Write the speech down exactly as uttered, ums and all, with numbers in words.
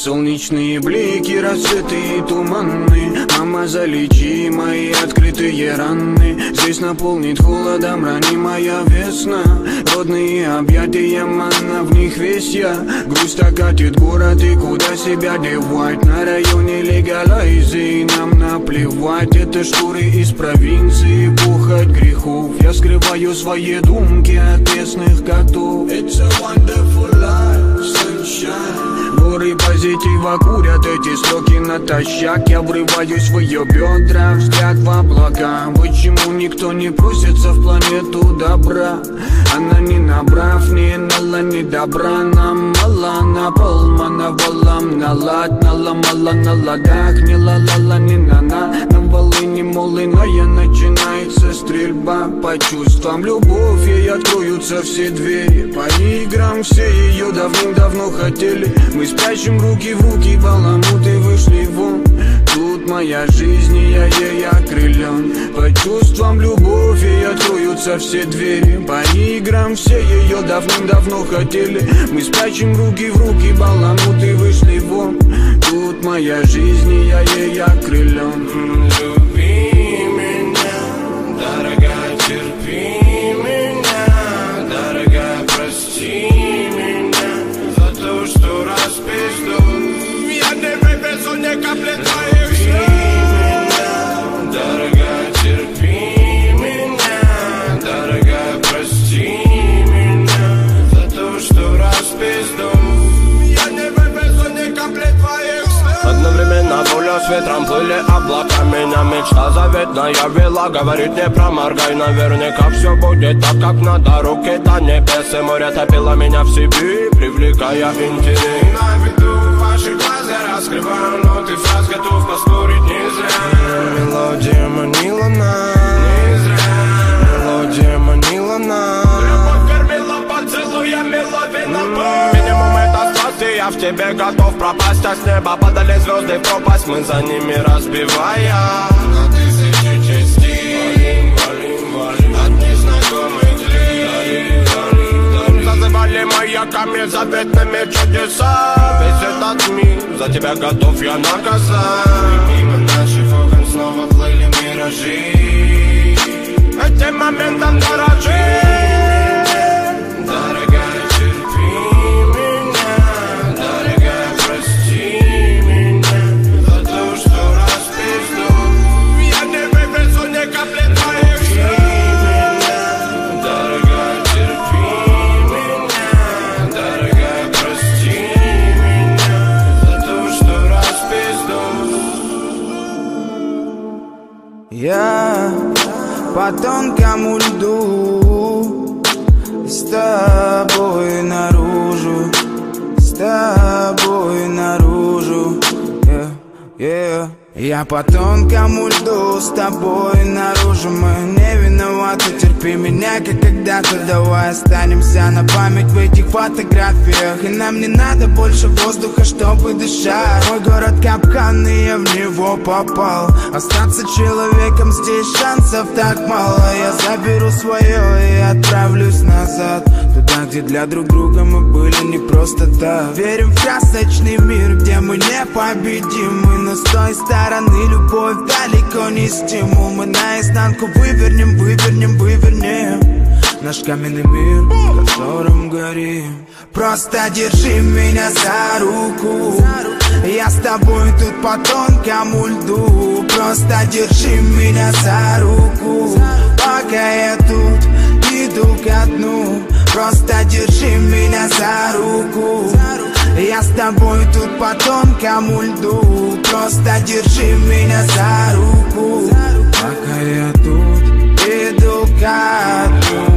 Солнечные блики, рассветы и туманы. Мама, залечи мои открытые раны. Здесь наполнит холодом ранимая весна. Родные объятия, манна, в них весь я. Грусть окатит город, и куда себя девать? На районе легалайзы, нам наплевать. Это шкуры из провинции, пухоть грехов. Я скрываю свои думки от местных котов. It's a wonderful life, sunshine. Горы позитива курят эти строки натощак. Я врываюсь в ее бедра, взгляд в облака. Почему никто не просится в планету добра? Она не набрав, не нала, не добра. Нам мало, на пол мановалам налад. Наломала на ладах, не ла-ла-ла, не на-на. На волыне молыная начинается стрельба. По чувствам любовь, ей откроются все двери. По играм все ее давным-давно хотели. Мы спрячем руки в руки, баламуты вышли вон. Тут моя жизнь, и я ей окрылен. По чувствам любовь, ей откроются все двери. По играм все ее давным-давно хотели. Мы спрячем руки в руки, баламуты вышли вон. Тут моя жизнь, и я ей окрылен. Люби меня, дорогая, терпи меня. Дорогая, прости меня за то, что распизду. Я не вывезу ни капли твоих слез. Дорогая, терпи меня. Дорогая, прости меня за то, что распизду. Я не вывезу ни капли твоих слез. Одновременно пуля с ветром плыли облака. Меня мечта заветная вела. Говорит, не проморгай, наверняка все будет так, как надо. Руки до небес и море топило меня в себе, привлекая интерес. На виду ваши глаза раскрываю, но ты фраз готов поспорить не зря. Мелодия манила нас, не зря. Мелодия манила нас. Любовь кормила поцелуями, ловила боль. Минимум это страсти, я в тебе готов пропасть. А с неба падали звезды в пропасть, мы за ними разбивая на тысячи частей. Валим, валим, валим от незнакомых лиц. Зазывали маяками заветными чудеса. Весь этот мир за тебя готов я наказать. И мимо наших окон снова плыли миражи. Этим моментом дорожи. Дорогая, терпи меня. Дорогая, прости меня за то, что распизду. Я не вывезу ни капли твоих слез. Дорогая, терпи меня. Дорогая, прости меня за то, что распизду. Я по тонкому льду, с тобой наружу, с тобой наружу, yeah, yeah. Я по тонкому льду, с тобой наружу. Мы не виноваты, терпи меня, как когда-то. Давай останемся на память в этих фотографиях. И нам не надо больше воздуха, чтобы дышать. Мой город капкан, и я в него попал. Остаться человеком здесь шансов так мало. Я заберу свое и отправлюсь назад, туда, где для друг друга мы были не просто так. Верим в красочный мир, где мы непобедимы. Но с той стороны любовь далеко не стимул. Мы наизнанку вывернем, вывернем, вывернем наш каменный мир, в котором горим. Просто держи меня за руку, я с тобой тут по тонкому льду. Просто держи меня за руку, пока я тут иду ко дну. Просто держи меня за руку, я с тобой тут по тонкому льду. Просто держи меня за руку, пока я тут иду ко дну.